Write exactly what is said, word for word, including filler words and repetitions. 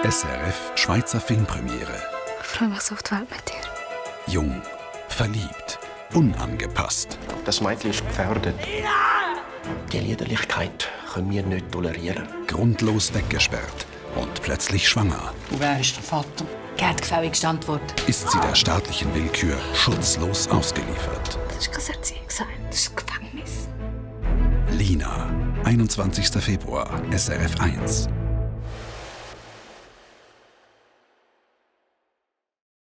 S R F Schweizer Filmpremiere. Ich freue mich so auf die Welt mit dir. Jung, verliebt, unangepasst. Das Mädchen ist gefährdet. Die Liederlichkeit können wir nicht tolerieren. Grundlos weggesperrt und plötzlich schwanger. Wer ist der Vater? Geldgefälligst Antwort. Ist sie der staatlichen Willkür schutzlos ausgeliefert. Das ist kein Erziehungsheim, das ist ein Gefängnis. Lina, einundzwanzigster Februar, S R F eins.